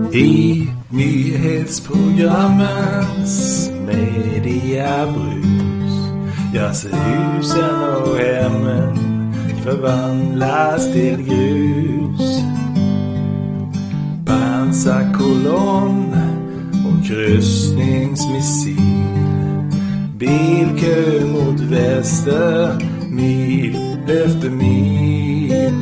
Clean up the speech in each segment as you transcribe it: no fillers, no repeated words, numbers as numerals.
I nyhetsprogrammens mediabrus gör sig husen och hemmen förvandlas till grus. Pansarkolonn och kryssningsmissil, Bilkö mot väster, mil efter mil.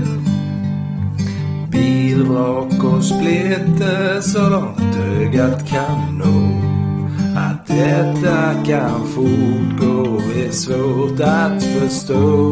Bilvrak och splitter så långt ögat kan nå. Att detta kan fortgå är svårt att förstå.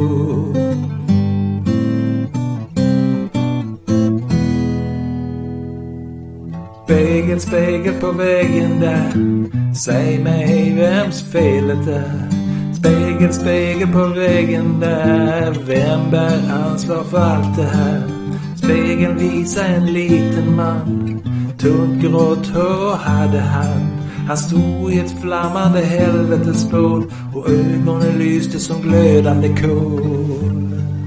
Spegel, spegel på väggen där, säg mig vems felet är. Spegel, spegel på väggen där, vem bär ansvar för allt det här? Spegeln visar en liten man, tunt grått hår hade han. Han stod i ett flammande helvetesbål och ögonen lyste som glödande kol.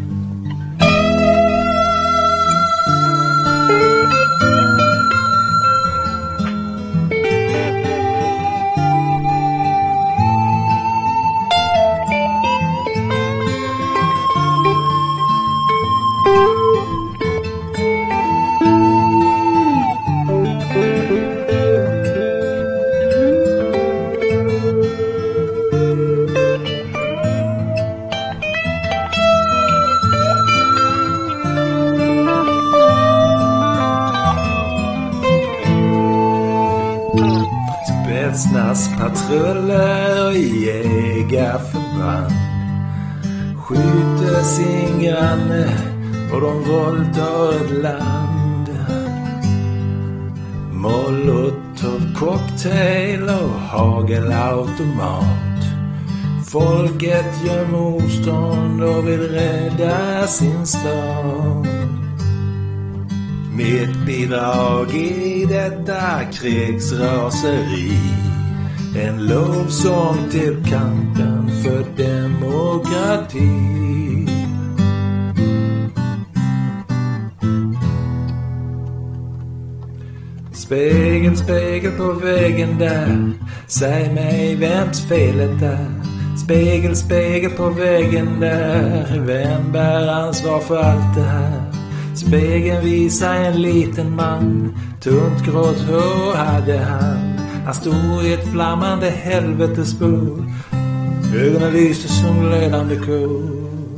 Patruller och jägarförband skjuter sin granne och de våldtar ett land. Molotov cocktail och hagelautomat. Folket gör motstånd och vill rädda sin stad. Mitt bidrag i detta krigsraseri, en lovsång till kampen för demokrati. Spegel, spegel på väggen där, säg mig vems felet är. Spegel, spegel på väggen där, vem bär ansvar för allt det här? Spegeln visar en liten man, tunt grått hår hade han. Han stod i ett flammande helvetesbål, ögonen lyste som glödande kol.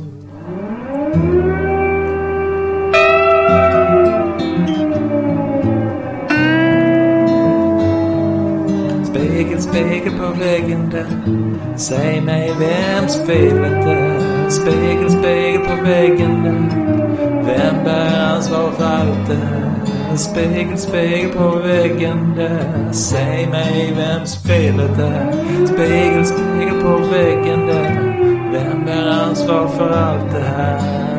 Spegel, spegel på väggen där, säg mig vems felet är. Spegel, spegel på väggen där, vem bär ansvar för allt det här? Spegel, spegel på väggen där, säg mig vems felet är. Spegel, spegel på väggen där, vem bär ansvar för allt det här?